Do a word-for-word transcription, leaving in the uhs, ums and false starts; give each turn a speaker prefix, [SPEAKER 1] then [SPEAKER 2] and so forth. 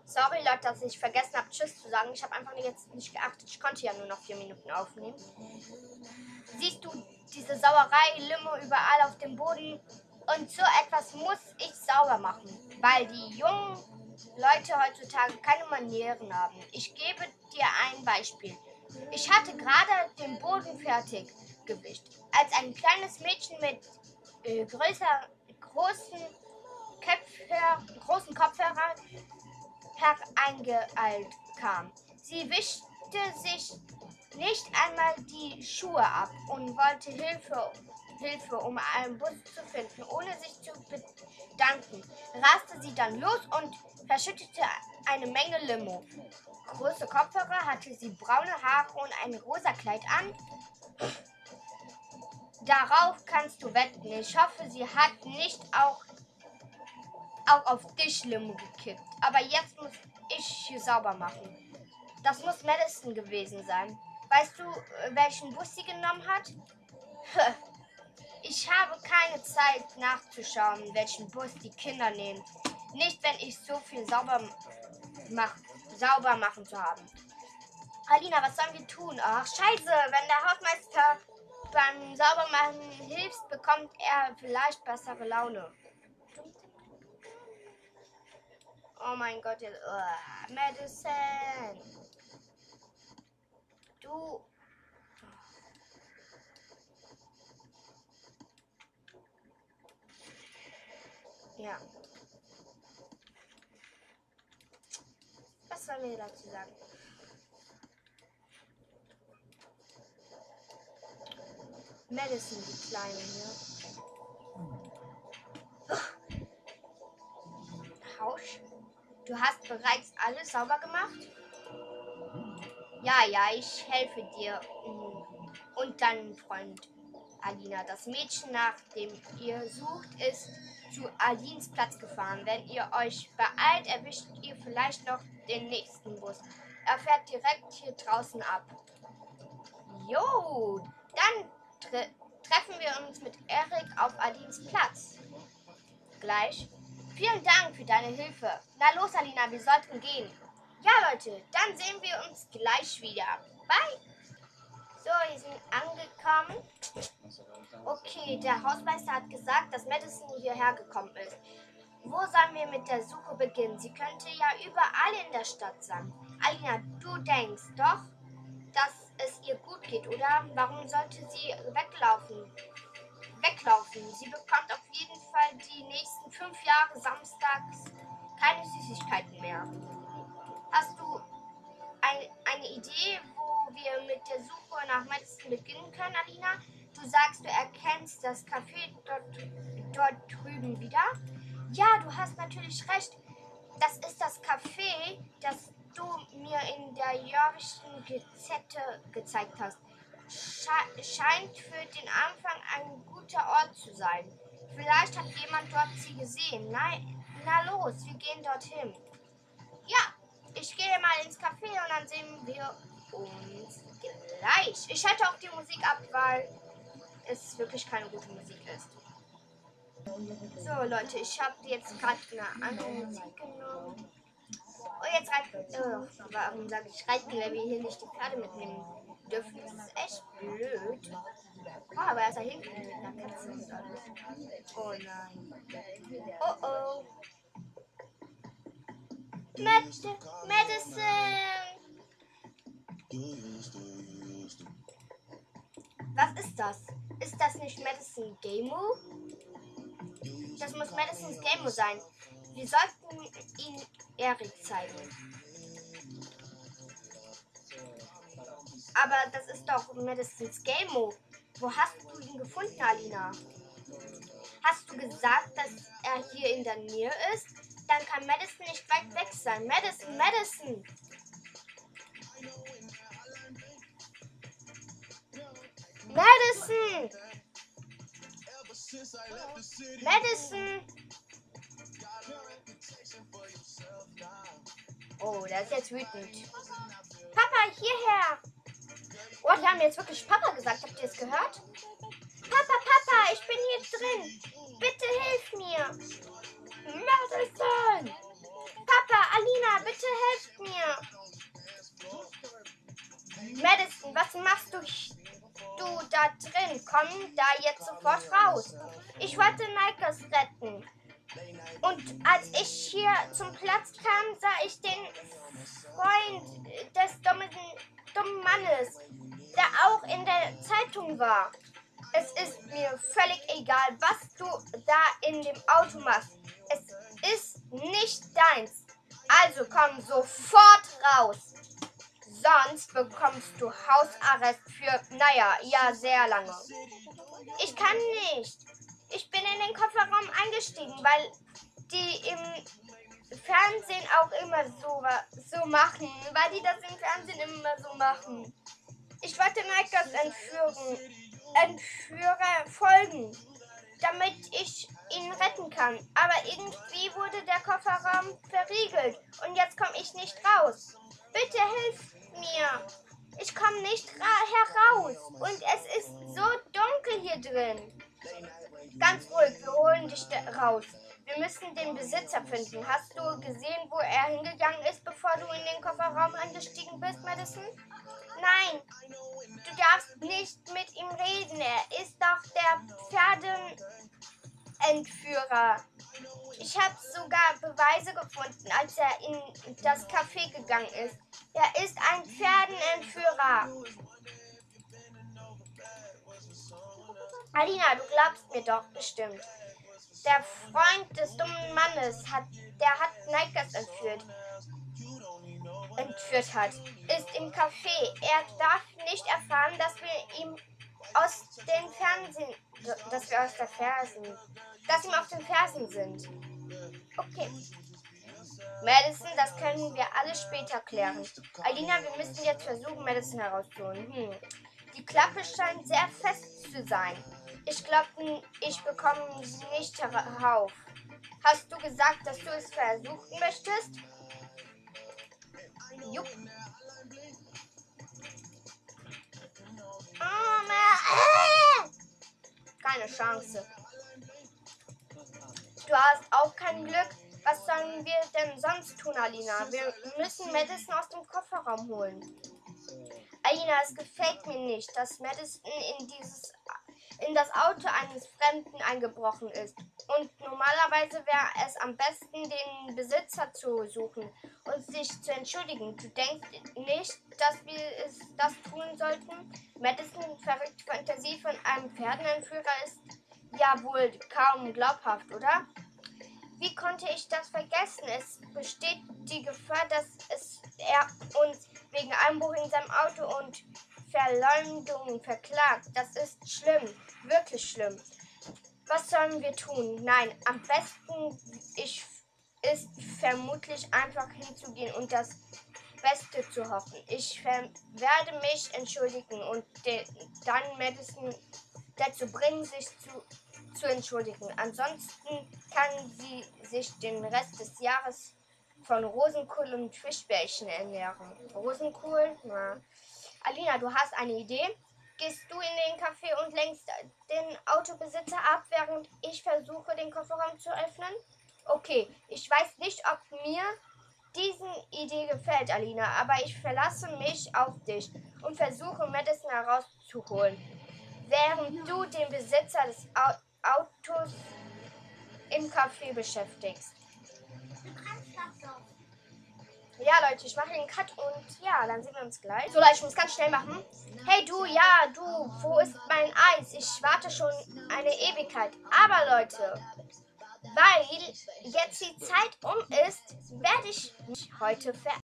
[SPEAKER 1] Sorry Leute, dass ich vergessen habe, Tschüss zu sagen. Ich habe einfach jetzt nicht geachtet. Ich konnte ja nur noch vier Minuten aufnehmen. Siehst du diese Sauerei, Limo überall auf dem Boden? Und so etwas muss ich sauber machen, weil die jungen Leute heutzutage keine Manieren haben. Ich gebe dir ein Beispiel. Ich hatte gerade den Boden fertig gewischt, als ein kleines Mädchen mit äh, größer, großen, Köpfhör, großen Kopfhörer hereingeeilt kam. Sie wischte sich nicht einmal die Schuhe ab und wollte Hilfe, Hilfe, um einen Bus zu finden, ohne sich zu bedanken. Raste sie dann los und verschüttete eine Menge Limo. Große Kopfhörer, hatte sie braune Haare und ein rosa Kleid an. Darauf kannst du wetten. Ich hoffe, sie hat nicht auch, auch auf dich Limo gekippt. Aber jetzt muss ich hier sauber machen. Das muss Madison gewesen sein. Weißt du, welchen Bus sie genommen hat? Ich habe keine Zeit nachzuschauen, welchen Bus die Kinder nehmen. Nicht, wenn ich so viel sauber, mach, sauber machen zu haben. Alina, was sollen wir tun? Ach, scheiße, wenn der Hausmeister beim Saubermachen hilft, bekommt er vielleicht bessere Laune. Oh mein Gott, jetzt, oh, Madison. Du. Ja. Was sollen wir dazu sagen? Madison, die Kleine hier. Hausch, du hast bereits alles sauber gemacht? Ja, ja, ich helfe dir und deinem Freund Alina. Das Mädchen, nach dem ihr sucht, ist zu Alins Platz gefahren. Wenn ihr euch beeilt, erwischt ihr vielleicht noch den nächsten Bus. Er fährt direkt hier draußen ab. Jo, dann tre treffen wir uns mit Erik auf Alins Platz. Gleich. Vielen Dank für deine Hilfe. Na los, Alina, wir sollten gehen. Ja, Leute, dann sehen wir uns gleich wieder. Bye. So, wir sind angekommen. Okay, der Hausmeister hat gesagt, dass Madison hierher gekommen ist. Wo sollen wir mit der Suche beginnen? Sie könnte ja überall in der Stadt sein. Alina, du denkst doch, dass es ihr gut geht, oder? Warum sollte sie weglaufen? Weglaufen. Sie bekommt auf jeden Fall die nächsten fünf Jahre samstags keine Süßigkeiten mehr. Hast du ein, eine Idee, wo wir mit der Suche nach Madison beginnen können, Alina? Du sagst, du erkennst das Café dort, dort drüben wieder? Ja, du hast natürlich recht. Das ist das Café, das du mir in der Jörgischen Gazette gezeigt hast. Sche scheint für den Anfang ein guter Ort zu sein. Vielleicht hat jemand dort sie gesehen. Nein, na los, wir gehen dorthin. Ja, ich gehe mal ins Café und dann sehen wir uns gleich. Ich schalte auch die Musik ab, weil es wirklich keine gute Musik ist. So Leute, ich habe jetzt gerade eine andere Musik genommen. Und jetzt reiten, oh, warum sage ich reiten, weil wir hier nicht die Pferde mitnehmen dürfen. Das ist echt blöd. Oh, aber er ist da hinten mit einer Katze und alles. Oh nein. Oh oh. Mad Madison! Was ist das? Ist das nicht Madison Gamo? Das muss Madisons Gamo sein. Wir sollten ihn Erik zeigen. Aber das ist doch Madisons Gamo. Wo hast du ihn gefunden, Alina? Hast du gesagt, dass er hier in der Nähe ist? Dann kann Madison nicht weit weg sein. Madison, Madison! Madison! Madison! Oh, der ist jetzt wütend. Papa, hierher! Oh, die haben jetzt wirklich Papa gesagt. Habt ihr es gehört? Papa, Papa, ich bin hier drin. Bitte hilf mir. Madison! Papa, Alina, bitte helft mir! Madison, was machst du, du da drin? Komm da jetzt sofort raus. Ich wollte Nikers retten. Und als ich hier zum Platz kam, sah ich den Freund des dummen, dummen Mannes, der auch in der Zeitung war. Es ist mir völlig egal, was du da in dem Auto machst. Es ist nicht deins. Also komm sofort raus. Sonst bekommst du Hausarrest für, naja, ja, sehr lange. Ich kann nicht. Ich bin in den Kofferraum eingestiegen, weil die im Fernsehen auch immer so, so machen. Weil die das im Fernsehen immer so machen. Ich wollte Nikers entführen. Entführer folgen, damit ich ihn retten kann. Aber irgendwie wurde der Kofferraum verriegelt und jetzt komme ich nicht raus. Bitte hilf mir. Ich komme nicht heraus und es ist so dunkel hier drin. Ganz ruhig, wir holen dich raus. Wir müssen den Besitzer finden. Hast du gesehen, wo er hingegangen ist, bevor du in den Kofferraum eingestiegen bist, Madison? Nein, du darfst nicht mit ihm reden. Er ist doch der Pferdeentführer. Ich habe sogar Beweise gefunden, als er in das Café gegangen ist. Er ist ein Pferdenentführer. Alina, du glaubst mir doch bestimmt. Der Freund des dummen Mannes, hat, der hat Nikers entführt. entführt hat, ist im Café. Er darf nicht erfahren, dass wir ihm aus den Fernsehen, dass wir aus der Fersen, dass ihm auf den Fersen sind. Okay. Madison, das können wir alles später klären. Alina, wir müssen jetzt versuchen, Madison herauszuholen. Hm. Die Klappe scheint sehr fest zu sein. Ich glaube, ich bekomme sie nicht herauf. Hast du gesagt, dass du es versuchen möchtest? Jupp. Oh, keine Chance. Du hast auch kein Glück. Was sollen wir denn sonst tun, Alina? Wir müssen Madison aus dem Kofferraum holen. Alina, es gefällt mir nicht, dass Madison in dieses in das Auto eines Fremden eingebrochen ist. Und normalerweise wäre es am besten, den Besitzer zu suchen und sich zu entschuldigen. Du denkst nicht, dass wir es das tun sollten? Madison, verrückte Fantasie von einem Pferdenentführer ist ja wohl kaum glaubhaft, oder? Wie konnte ich das vergessen? Es besteht die Gefahr, dass es er uns wegen Einbruch in seinem Auto und Verleumdung verklagt. Das ist schlimm, wirklich schlimm. Was sollen wir tun? Nein, am besten ich, ist vermutlich einfach hinzugehen und das Beste zu hoffen. Ich werde mich entschuldigen und de, dann Madison dazu bringen, sich zu, zu entschuldigen. Ansonsten kann sie sich den Rest des Jahres von Rosenkohl und Fischbällchen ernähren. Rosenkohl? Na. Alina, du hast eine Idee? Gehst du in den Café und lenkst den Autobesitzer ab, während ich versuche, den Kofferraum zu öffnen? Okay, ich weiß nicht, ob mir diese Idee gefällt, Alina, aber ich verlasse mich auf dich und versuche, Madison herauszuholen, während du den Besitzer des Autos im Café beschäftigst. Ja, Leute, ich mache den Cut und ja, dann sehen wir uns gleich. So, Leute, ich muss ganz schnell machen. Hey, du, ja, du, wo ist mein Eis? Ich warte schon eine Ewigkeit. Aber, Leute, weil jetzt die Zeit um ist, werde ich mich heute verabschieden.